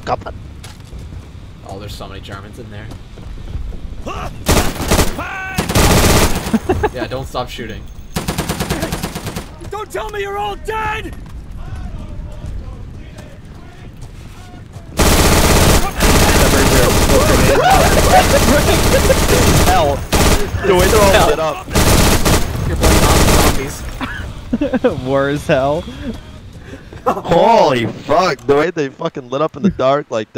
Coming. Oh, there's so many Germans in there. Yeah, don't stop shooting. Don't tell me you're all dead! Hell. The way they're all lit up. You're playing zombies. War as hell. Holy fuck, the way they fucking lit up in the dark like that.